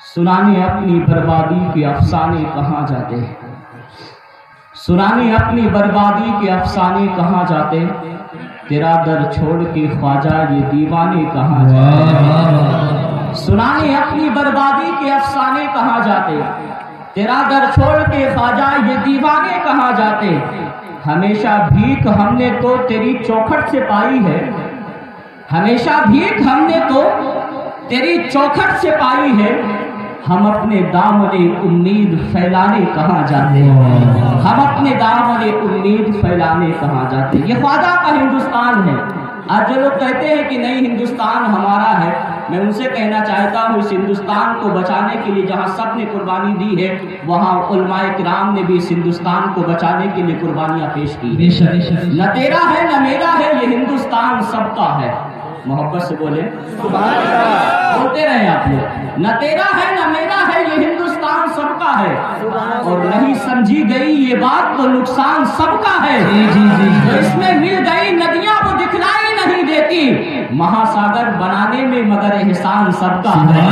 सुनाने अपनी बर्बादी के अफसाने कहाँ जाते, सुनाने अपनी बर्बादी के अफसाने कहाँ जाते, तेरा दर छोड़ के ख्वाजा ये दीवाने कहाँ जाते। सुनाने अपनी बर्बादी के अफसाने कहाँ जाते, तेरा दर छोड़ के ख्वाजा ये दीवाने कहाँ जाते। हमेशा भीख हमने तो तेरी चौखट से पाई है, हमेशा भीख हमने तो तेरी चौखट से पाई है। हम अपने दामने उम्मीद फैलाने कहाँ जाते, हम अपने दामने उम्मीद फैलाने कहाँ जाते। ये ख्वाजा का हिंदुस्तान है। आज जो लोग कहते हैं कि नहीं हिंदुस्तान हमारा है, मैं उनसे कहना चाहता हूँ इस हिंदुस्तान को बचाने के लिए जहाँ सब ने कुर्बानी दी है, वहाँ उलमाए किराम ने भी इस हिंदुस्तान को बचाने के लिए कुर्बानियाँ पेश की। न तेरा है न मेरा है, ये हिंदुस्तान सबका है। मोहब्बत से बोले बोलते रहे आप लोग। न तेरा है न मेरा है, ये हिंदुस्तान सबका है, और नहीं समझी गई ये बात तो नुकसान सबका है। तो इसमें मिल गई नदियां वो दिखलाई नहीं देती, महासागर बनाने में मगर एहसान सबका है,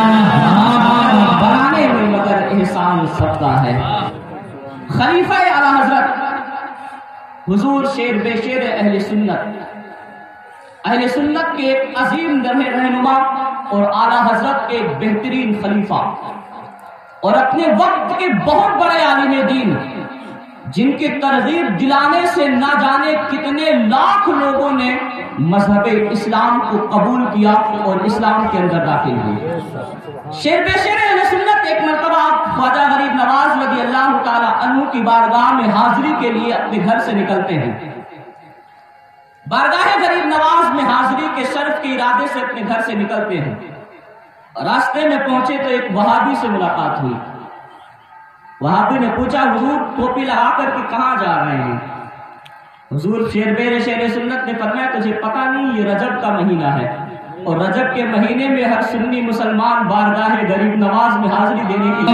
बनाने में मगर एहसान सबका है। खलीफा आला हजरत हुजूर शेर बेशेर अहले सुन्नत, अहले सुन्नत के एक अजीम रहनुमा और आला हजरत के एक बेहतरीन खलीफा और अपने वक्त के बहुत बड़े आलिम दीन, जिनकी तरगीब दिलाने से ना जाने कितने लाख लोगों ने मजहब इस्लाम को कबूल किया और इस्लाम के अंदर दाखिल हुए। शेर बेशेर अहले सुन्नत एक मरतबा ख्वाजा गरीब नवाज रज़ी अल्लाह ताला अन्हु की बारगाह में हाजिरी के लिए अपने घर से निकलते हैं। बारगाह गरीब नवाज में हाजिरी के शर्फ के इरादे से अपने घर से निकलते हैं। रास्ते में पहुंचे तो एक वहाबी से मुलाकात हुई। वहाबी ने पूछा, हुजूर टोपी लगा करके कहाँ जा रहे हैं? हुजूर शेर सुन्नत ने फरमाया, तुझे पता नहीं ये रजब का महीना है, और रजब के महीने में हर सुन्नी मुसलमान बारगाह गरीब नवाज में हाजिरी देने की।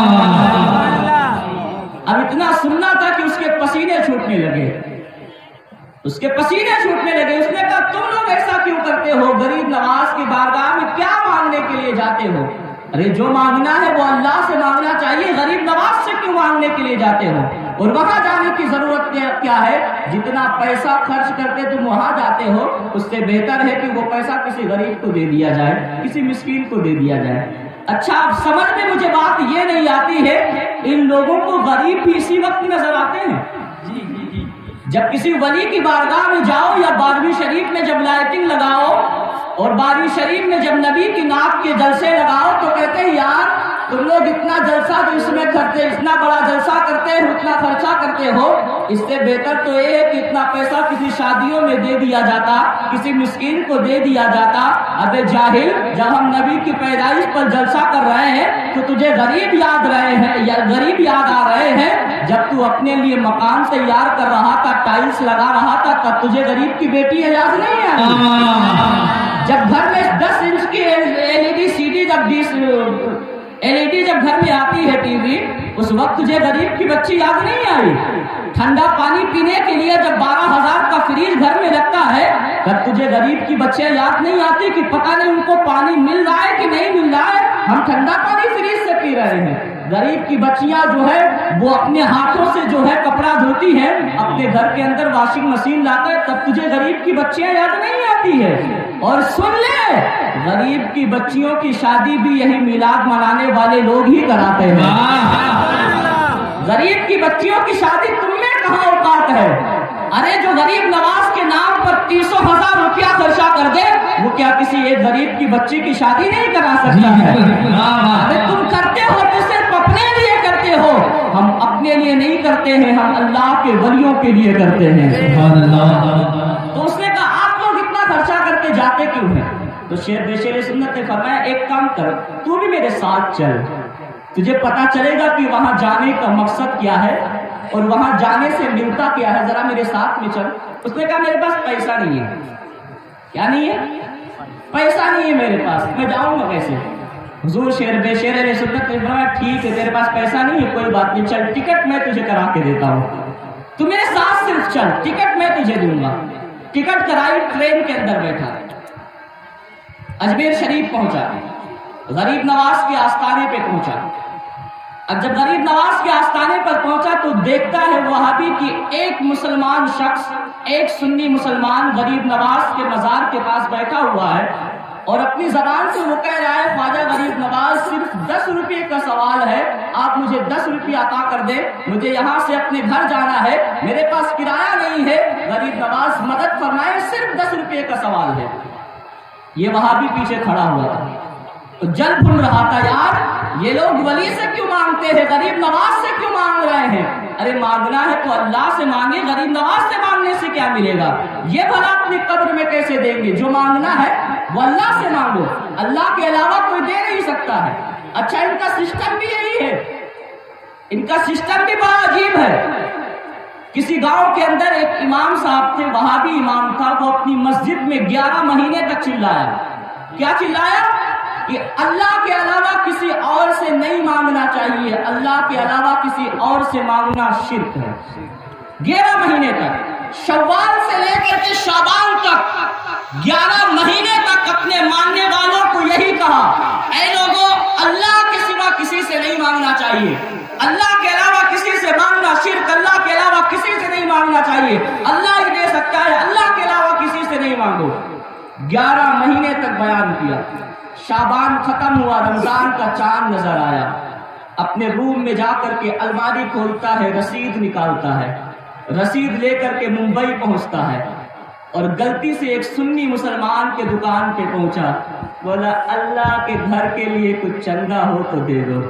अब इतना सुनना था कि उसके पसीने छूटने लगे, उसके पसीने छूटने लगे। उसने कहा, तुम लोग ऐसा क्यों करते हो? गरीब नवाज की बारगाह में क्या मांगने के लिए जाते हो? अरे जो मांगना है वो अल्लाह से मांगना चाहिए, गरीब नवाज से क्यों मांगने के लिए जाते हो? और वहां जाने की जरूरत क्या है? जितना पैसा खर्च करके तुम वहां जाते हो, उससे बेहतर है कि वो पैसा किसी गरीब को दे दिया जाए, किसी मिस्कीन को दे दिया जाए। अच्छा, अब समझ में मुझे बात ये नहीं आती है, इन लोगों को गरीब भी इसी वक्त नजर आते हैं। जब किसी वली की बारगाह में जाओ या बारहवीं शरीफ में जब लाइटिंग लगाओ और बारहवीं शरीफ में जब नबी की नात के जलसे लगाओ तो कहते हैं, यार तुम लोग इतना जलसा जो इसमें करते, इतना बड़ा जलसा करते हो, इतना खर्चा करते हो, इससे बेहतर तो ये है कि इतना पैसा किसी शादियों में दे दिया जाता, किसी मिस्कीन को दे दिया जाता। अबे जाहिल, जब हम नबी की पैदाइश पर जलसा कर रहे हैं तो तुझे गरीब याद रहे हैं या गरीब याद आ रहे हैं? जब तू अपने लिए मकान तैयार कर रहा था, टाइल्स लगा रहा था, तब तुझे गरीब की बेटी याद नहीं आई? जब घर में 10 इंच की एलईडी सीडी जब घर में आती है टीवी, उस वक्त तुझे गरीब की बच्ची याद नहीं आई? ठंडा पानी पीने के लिए जब 12,000 का फ्रिज घर में लगता है, तब तुझे गरीब की बच्चियां याद नहीं आती कि पता नहीं उनको पानी मिल रहा है कि नहीं मिल रहा है, हम ठंडा पानी फ्रिज से पी रहे हैं। गरीब की बच्चियां जो है वो अपने हाथों से जो है कपड़ा धोती है, अपने घर के अंदर वॉशिंग मशीन लाता है, तब तुझे गरीब की बच्चियां याद नहीं आती है। और सुन ले, गरीब की बच्चियों की शादी भी यही मिलाद मनाने वाले लोग ही कराते हैं। गरीब की बच्चियों की शादी तुम में कहाँ औकात है? अरे जो गरीब नवाज के नाम पर 300,000 रुपया खर्चा कर दे, वो क्या किसी एक गरीब की बच्ची की शादी नहीं करा सकता है? अरे तुम करते हो तो सिर्फ अपने लिए करते हो, हम अपने लिए नहीं करते हैं, हम अल्लाह के वलियों के लिए करते हैं। तो उसने कहा, आप लोग इतना खर्चा करके जाते क्यों हैं? तो शेर बेशेर सुन्नत ने फरमाया, एक काम कर, तू भी मेरे साथ चल, तुझे पता चलेगा कि वहां जाने का मकसद क्या है और वहां जाने से मिलता क्या है, जरा मेरे साथ में चल। उसने कहा, मेरे पास पैसा नहीं है। क्या नहीं है? पैसा नहीं है मेरे पास, मैं जाऊंगा कैसे? हुजूर शेर बेशेर सुन्नत ने फरमाया, ठीक है तेरे पास पैसा नहीं है, कोई बात नहीं, चल टिकट मैं तुझे करा के देता हूँ, तू मेरे साथ सिर्फ चल, टिकट मैं तुझे दूंगा। टिकट कराई, ट्रेन के अंदर बैठा, अजमेर शरीफ पहुंचा। غریب نواز کے آستانے پہ پہنچا. اب جب غریب نواز کے آستانے پر پہنچا تو دیکھتا ہے وہابی کی ایک مسلمان شخص، ایک سنی مسلمان غریب نواز کے مزار کے پاس بیٹھا ہوا ہے اور اپنی زبان سے وہ کہہ رہا ہے خواجہ غریب نواز صرف 10 روپے کا سوال ہے، آپ مجھے 10 روپے عطا کر دیں، مجھے یہاں سے اپنے گھر جانا ہے، میرے پاس کرایہ نہیں ہے، غریب نواز مدد فرمائے، صرف 10 روپے کا سوال ہے. یہ وہابی پیچھے کھڑا ہوا تھا تو جل بھن رہا تھا، یار یہ لوگ ولی سے کیوں مانگتے ہیں، غریب نواز سے کیوں مانگ رہے ہیں؟ ارے مانگنا ہے تو اللہ سے مانگے، غریب نواز سے مانگنے سے کیا ملے گا؟ یہ بھلا اپنی قبر میں کیسے دیں گے؟ جو مانگنا ہے وہ اللہ سے مانگو، اللہ کے علاوہ کوئی دے نہیں سکتا ہے. اچھا ان کا سسٹم بھی یہی ہے، ان کا سسٹم بھی بڑا عجیب ہے. کسی گاؤں کے اندر ایک امام صاحب تھے، وہابی امام تھا، وہ اپنی مسجد میں 11 مہینے تک چلایا. کیا چلایا؟ کہ اللہ کے علاوہ کسی اور سے نہیں مانگنا چاہیے، اللہ کے علاوہ کسی اور سے مانگنا شرک ہے. 11 مہینے تک، شوال سے لے کر کے شعبان تک 11 مہینے تک اپنے ماننے والوں کو یہی کہا، اے لوگوں اللہ کے سوا کسی سے نہیں مانگنا چاہیے، اللہ کے علاوہ کسی سے مانگنا شرک، اللہ کے علاوہ کسی سے نہیں مانگنا چاہیے، اللہ ہی دے سکتا ہے، اللہ کے علاوہ کسی سے نہیں مانگو. 11 مہینے تک بیان کیا. شعبان ختم ہوا، رمضان کا چاند نظر آیا. اپنے روم میں جا کر کے الماری کھولتا ہے، رسید نکالتا ہے، رسید لے کر کے ممبئی پہنچتا ہے اور غلطی سے ایک سنی مسلمان کے دکان پہ پہنچا. بولا اللہ کے گھر کے لیے کچھ چندہ ہو تو دے دو،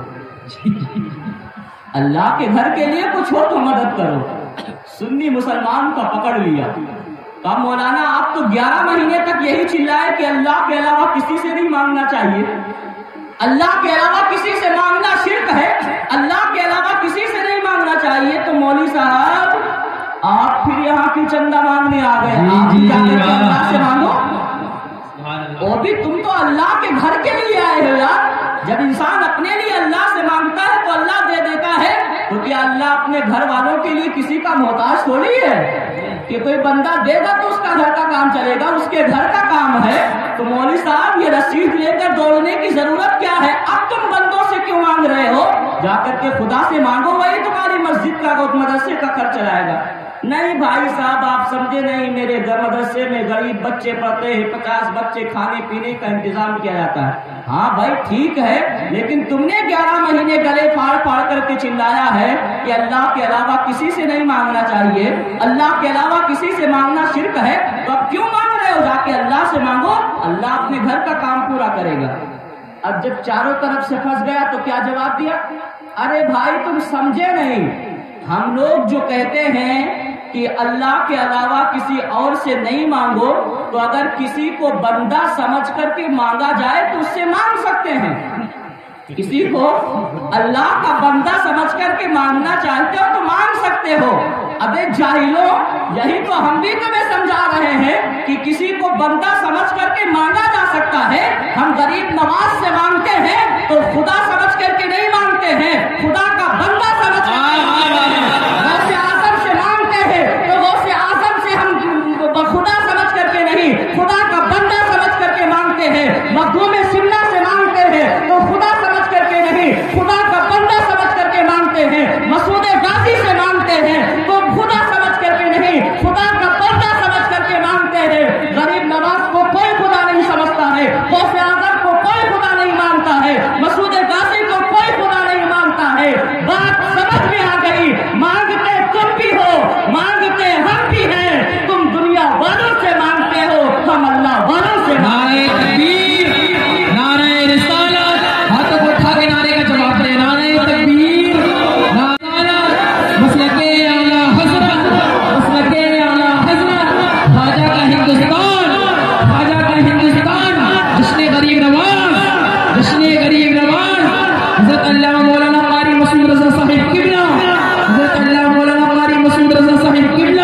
اللہ کے گھر کے لیے کچھ ہو تو مدد کرو. سنی مسلمان کا پکڑ لیا، کہا مولانا آپ تو 11 مہینے تک یہی چلائے کہ اللہ کے علاوہ کسی سے نہیں مانگنا چاہیے، اللہ کے علاوہ کسی سے مانگنا شرک ہے، اللہ کے علاوہ کسی سے نہیں مانگنا چاہیے. تو مولوی صاحب آپ پھر یہاں کی چندہ مانگنے آ گئے، آپ جا کر کے اللہ سے مانگو. اور بھی تم تو اللہ کے گھر کے لیے آئے ہو یار. جب انسان اپنے لیے اللہ سے مانگتا ہے تو اللہ دے دیتا ہے، تو کیا اللہ اپنے گھر والوں کے لیے کسی کا محتاج تھوڑی ہے کہ کوئی بندہ دے گا تو اس کا گھر کا کام چلے گا، اس کے گھر کا کام ہے. تو مولوی صاحب یہ رسید لے کر دوڑنے کی ضرورت کیا ہے؟ اب تم بندوں سے کیوں مانگ رہے ہو؟ جا کر کے خدا سے مانگو، وہی تمہاری مسجد کا مدرسے کا خرچ چلائے گا. نہیں بھائی صاحب آپ سمجھے نہیں، میرے مدرسے میں غریب بچے پڑھتے ہیں، 50 بچے، کھانے پینے کا انتظام کیا جاتا ہے. ہاں بھائی ٹھیک ہے، لیکن تم نے 11 مہینے گلے پھاڑ پھاڑ کر کے چلایا ہے کہ اللہ کے علاوہ کسی سے نہیں مانگنا چاہیے، اللہ کے علاوہ کسی سے مانگنا شرک ہے. تو اب کیوں مانگ رہے ہو؟ جا کے اللہ سے مانگو، اللہ اپنے گھر کا کام پورا کرے گا. اب جب چاروں طرف سے پھنس گیا تو کیا جواب دیا؟ ارے بھائی تم سمجھے نہیں، ہم لوگ جو کہتے ہیں کہ اللہ کے علاوہ کسی اور سے نہیں مانگو، تو اگر کسی کو بندہ سمجھ کر کے مانگا جائے تو اس سے مانگ سکتے ہیں. کسی کو اللہ کا بندہ سمجھ کر کے مانگنا چاہتے ہو تو مانگ سکتے ہو. ابے جاہلوں، یہی تو ہم بھی تمہیں سمجھا رہے ہیں کہ کسی کو بندہ سمجھ کر کے مانگا جا سکتا ہے. ہم غریب نواز سے مانگتے ہیں تو خدا سمجھ کر کے نہیں مانگتے ہیں، خدا کا بندہ سمجھ کر خدا سمجھ کر کے نہیں، خدا کا بندہ سمجھ کر کے مانگتے ہیں. مخدوم سمنا سے مانگتے ہیں تو خدا سمجھ کر کے نہیں، خدا کا بندہ سمجھ کر کے مانگتے ہیں. مسعود غازی سے مانگتے ہیں تو خدا سمجھ کر کے نہیں، خدا کا بندہ سمجھ کر کے مانگتے ہیں. غریب نواز کو کوئی خدا نہیں سمجھتا ہے، غوث اعظم کو کوئی خدا نہیں مانتا ہے، مسعود غازی کو کوئی خدا نہیں مانتا ہے. بات سمجھ میں آ گئی. مانگتے تم بھی ہو، مانگتے ہم بھی ہیں. تم دنیا والوں سے مانگتے ہو، ہم اللہ والوں سے. نعرہ تکبیر، نعرہ رسالت، ہاتھوں کو اٹھا کے نعرے کا جواب دیں. نعرہ تکبیر، نعرہ مسلک اعلیٰ حضرت، مسلک اعلیٰ حضرت، خواجہ کا ہندوستان، خواجہ کا ہندوستان، جشن غریب نواز، جشن غریب نواز. حضرت اللہ مولانا قاری مسعود رضا صاحب قبلہ، حضرت اللہ مولانا قاری مسعود رضا صاحب قبلہ.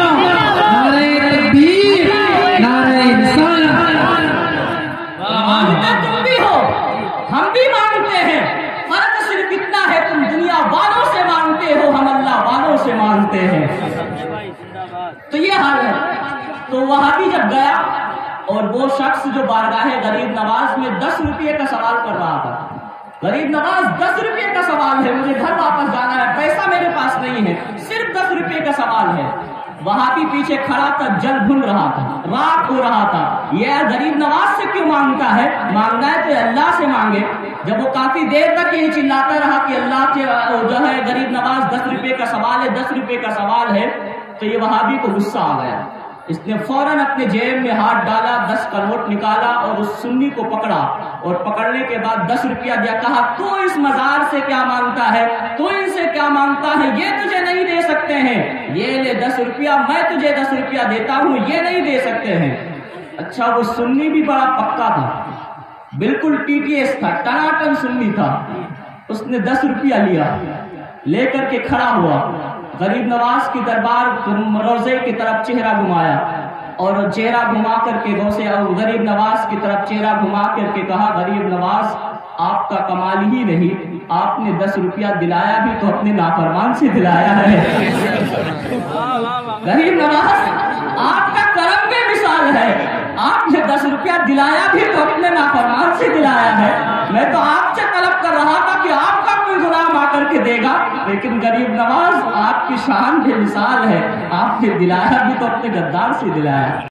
تم بھی ہو، ہم بھی مانگتے ہیں. فرق صرف اتنا ہے تم دنیا والوں سے مانگتے ہو، ہم اللہ والوں سے مانگتے ہیں. تو یہ حال ہے. تو وہابی جب گیا اور وہ شخص جو بارگاہ غریب نواز میں 10 روپے کا سوال کر رہا تھا، غریب نواز 10 روپے کا سوال ہے، مجھے گھر واپس جانا ہے، پیسہ میرے پاس نہیں ہے، صرف 10 روپے کا سوال ہے، وہاں بھی پیچھے کھڑا تھا، جل بھن رہا تھا، راک ہو رہا تھا، یہ غریب نواز سے کیوں مانگتا ہے؟ مانگنا ہے تو اللہ سے مانگے۔ جب وہ کافی دیر تک یہی چلاتا رہا کہ اللہ کے جو ہے غریب نواز 10 روپے کا سوال ہے، 10 روپے کا سوال ہے، تو یہ وہابی کو غصہ آ گیا، اس نے فوراً اپنے جیب میں ہاتھ ڈالا، 10 کا نوٹ نکالا اور اس سنی کو پکڑا، اور پکڑنے کے بعد 10 روپیہ دیا، کہا تو اس مزار سے کیا مانگتا ہے، تو ان سے کیا مانگتا ہے، یہ تجھے نہیں دے سکتے ہیں، یہ لے 10 روپیہ، میں تجھے 10 روپیہ دیتا ہوں، یہ نہیں دے سکتے ہیں۔ اچھا وہ سنی بھی بڑا پکا تھا، بالکل ٹی ٹی ایس تھا، ٹناٹن سنی تھا، اس نے 10 روپیہ لیا، لے کر کے کھڑا ہوا، غریب نواز کی دربار روزے کی طرف چہرہ گھمایا، اور چہرہ گھما کر کے غریب نواز کی طرف چہرہ گھما کر کے کہا، غریب نواز آپ کا کمال ہی نہیں، آپ نے 10 روپیہ دلایا بھی تو اپنے نافرمان سے دلایا ہے۔ غریب نواز آپ کا کرم بے مثال ہے، آپ نے 10 روپیہ دلایا بھی تو اپنے نافرمان سے دلایا ہے، میں تو آپ سے طلب کر رہا تھا کہ آپ کا کوئی غلام آ کر کے دے گا، لیکن غریب نواز آپ کی شان بے مثال ہے، آپ نے دلایا بھی تو اپنے غدار سے دلایا۔